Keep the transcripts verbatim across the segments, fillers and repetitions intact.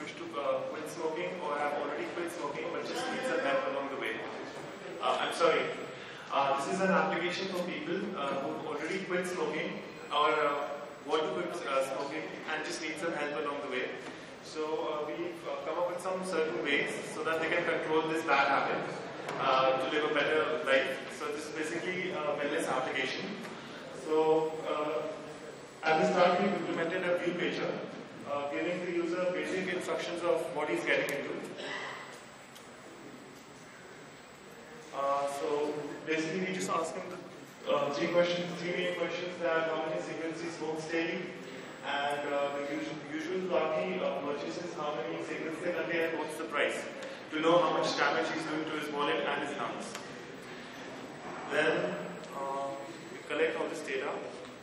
wish to uh, quit smoking or have already quit smoking but just need some help along the way. Uh, I'm sorry. Uh, this is an application for people uh, who already quit smoking or uh, want to quit uh, smoking and just need some help along the way. So uh, we've uh, come up with some certain ways so that they can control this bad habit uh, to live a better life. So this is basically a wellness application. So uh, at the start we've implemented a view pager, uh, giving the user basic instructions of what he's getting into. Uh, so basically we just ask him the uh, three questions, three main questions, that how many cigarettes he smokes daily, and uh, the usual, usual party uh, purchases, how many cigarettes in a day and what's the price, to know how much damage he's doing to his wallet and his lungs. Then uh, we collect all this data.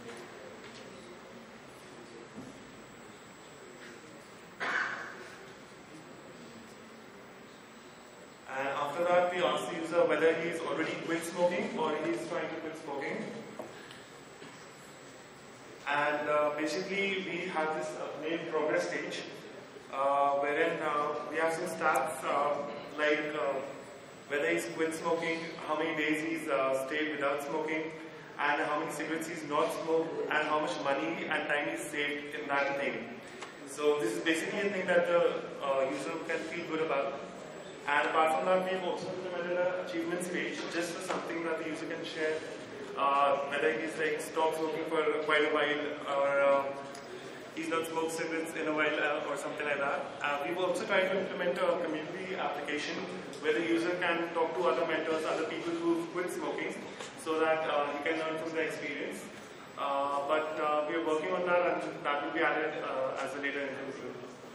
And after that, we ask the user whether he's already quit smoking or he's trying to quit smoking. And uh, basically, we have this uh, named progress stage, uh, wherein uh, we have some stats uh, like uh, whether he's quit smoking, how many days he's uh, stayed without smoking, and how many cigarettes he's not smoked, and how much money and time he's saved in that thing. So this is basically a thing that the uh, user can feel good about. And apart from that, we've also implemented an achievements page just for something that the user can share, uh, whether he's like stopped smoking for quite a while, or uh, he's not smoked cigarettes in a while, uh, or something like that. Uh, we've also tried to implement a community application where the user can talk to other mentors, other people who've quit smoking, so that uh, he can learn from their experience. Uh, but uh, we are working on that, and that will be added uh, as a later inclusive.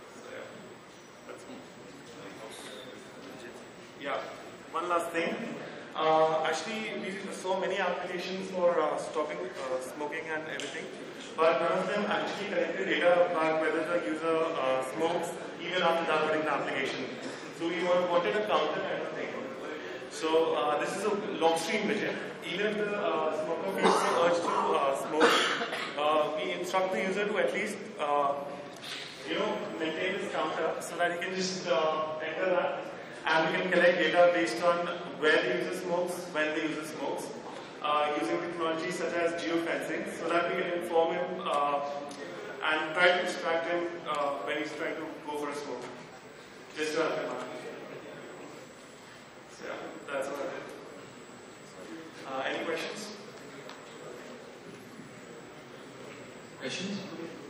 Yeah, one last thing. Uh, actually, we saw many applications for uh, stopping uh, smoking and everything, but none of them actually collected data about whether the user uh, smokes even after downloading the application. So we wanted a counter kind of thing. So uh, this is a log stream widget. Even if the uh, smoker feels the urge to uh, smoke, uh, we instruct the user to at least uh, you know maintain this counter so that he can just uh, enter that. And we can collect data based on where the user smokes, when the user smokes, uh, using technology such as geofencing, so that we can inform him uh, and try to distract him uh, when he's trying to go for a smoke. Just to help him out. So yeah, that's what I did. Uh, any questions? Questions?